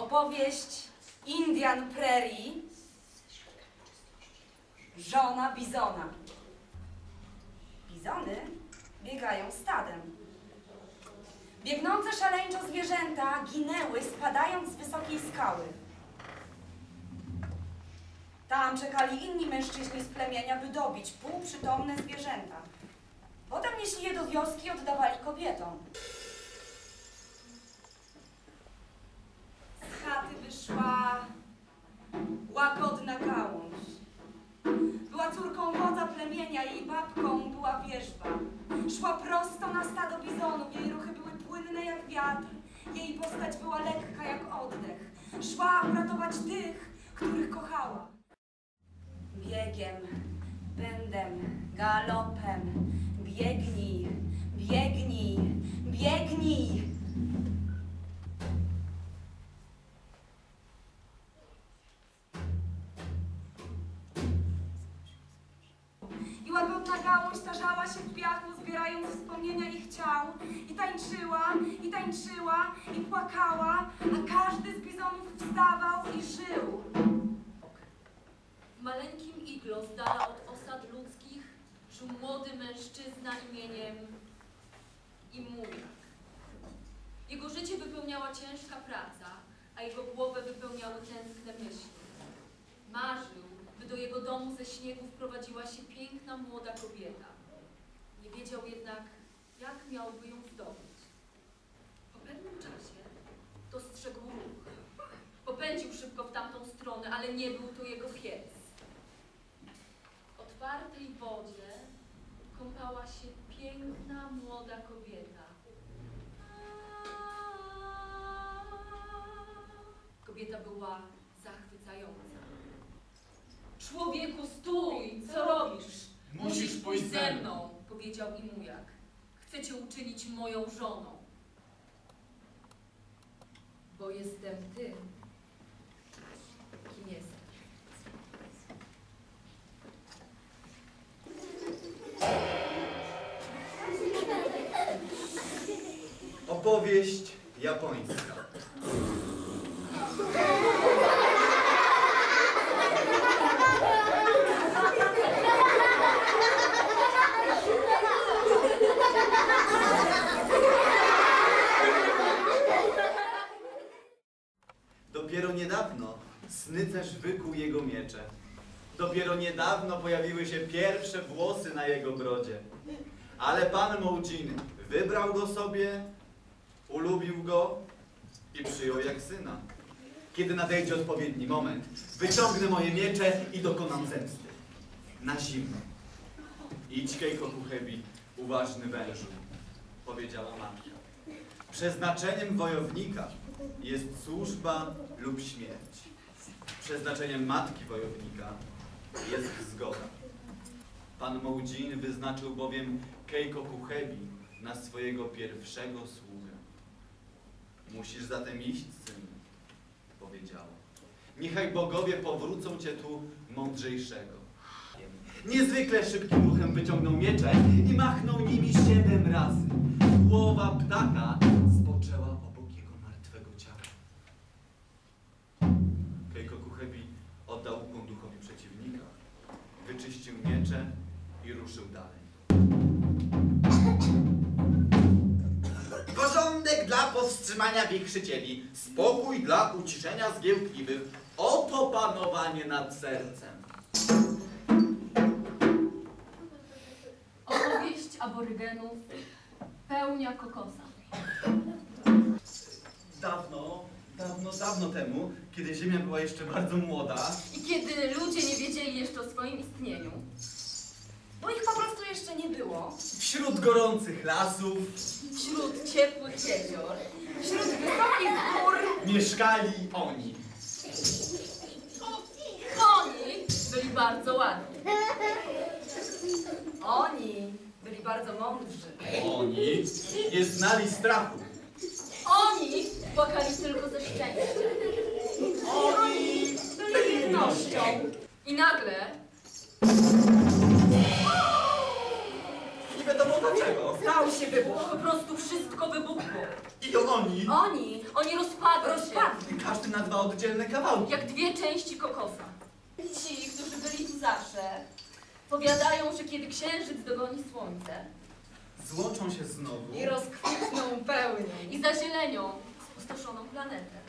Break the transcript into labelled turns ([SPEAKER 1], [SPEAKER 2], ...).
[SPEAKER 1] Opowieść Indian Prairie, żona bizona. Bizony biegają stadem. Biegnące szaleńczo zwierzęta ginęły, spadając z wysokiej skały. Tam czekali inni mężczyźni z plemienia, by dobić półprzytomne zwierzęta. Potem nieśli je do wioski i oddawali kobietom. Z chaty wyszła łagodna gałąź. Była córką wodza plemienia, jej babką była wierzba. Szła prosto na stado bizonów, jej ruchy były płynne jak wiatr, jej postać była lekka jak oddech. Szła uratować tych, których kochała. Biegiem, pędem, galopem, biegnij, biegnij, biegnij. I łagodna gałąź tarzała się w piachu, zbierając wspomnienia ich ciał. I tańczyła, i płakała, a każdy z bizonów wstawał i żył.
[SPEAKER 2] W maleńkim iglo, z dala od osad ludzkich, żył młody mężczyzna imieniem Imujak. Jego życie wypełniała ciężka praca, a jego głowę wypełniały tęskne myśli. Marzył, by do jego domu ze śniegu wprowadziła się piękna młoda kobieta. Nie wiedział jednak, jak miałby ją zdobyć. Po pewnym czasie dostrzegł ruch. Popędził szybko w tamtą stronę, ale nie był to jego pies. W otwartej wodzie kąpała się piękna młoda kobieta. Kobieta była zachwycająca. Człowieku, stój! Co robisz?
[SPEAKER 3] Musisz pójść ze mną,
[SPEAKER 2] powiedział Imujak. Chcę cię uczynić moją żoną. Bo jestem tym, kim jestem.
[SPEAKER 3] Opowieść japońska. Dopiero niedawno snycerz wykuł jego miecze. Dopiero niedawno pojawiły się pierwsze włosy na jego brodzie. Ale pan Moujin wybrał go sobie, ulubił go i przyjął jak syna. Kiedy nadejdzie odpowiedni moment, wyciągnę moje miecze i dokonam zemsty. Na zimno. Idź, Keiko Kuhebi, uważny wężu, powiedziała matka. Przeznaczeniem wojownika jest służba lub śmierć. Przeznaczeniem matki wojownika jest zgoda. Pan Moujin wyznaczył bowiem Keiko Kuhebi na swojego pierwszego sługę. Musisz zatem iść, synu, powiedziała. Niechaj bogowie powrócą cię tu mądrzejszego. Niezwykle szybkim ruchem wyciągnął miecze i machnął nimi 7 razy. Głowa ptaka spoczęła obok jego martwego ciała. Keiko Kuhebi oddał ukłon duchowi przeciwnika, wyczyścił miecze i ruszył dalej. Porządek dla powstrzymania wichrzycieli, spokój dla uciszenia zgiełkliwych. Oto panowanie nad sercem.
[SPEAKER 2] Opowieść aborygenów pełnia kokosa.
[SPEAKER 3] Dawno temu, kiedy Ziemia była jeszcze bardzo młoda
[SPEAKER 2] I kiedy ludzie nie wiedzieli jeszcze o swoim istnieniu,
[SPEAKER 1] Bo ich po prostu jeszcze nie było.
[SPEAKER 3] wśród gorących lasów
[SPEAKER 2] wśród ciepłych jezior,
[SPEAKER 1] Wśród wysokich gór
[SPEAKER 3] mieszkali oni.
[SPEAKER 2] oni byli bardzo ładni.
[SPEAKER 1] Oni byli bardzo mądrzy.
[SPEAKER 3] Oni nie znali strachu.
[SPEAKER 2] Oni płakali tylko ze szczęścia.
[SPEAKER 3] Oni
[SPEAKER 1] Byli jednością.
[SPEAKER 2] I nagle
[SPEAKER 3] wiadomo dlaczego.
[SPEAKER 1] Stał się wybuch.
[SPEAKER 2] Po prostu wszystko wybuchło.
[SPEAKER 3] I oni,
[SPEAKER 2] Oni rozpadli
[SPEAKER 1] Rozpadli.
[SPEAKER 3] każdy na dwa oddzielne kawałki.
[SPEAKER 2] się, jak dwie części kokosa. Ci, którzy byli tu zawsze, powiadają, że kiedy księżyc dogoni słońce
[SPEAKER 3] Złączą się znowu
[SPEAKER 1] I rozkwitną pełnią.
[SPEAKER 2] i zazielenią spustoszoną planetę.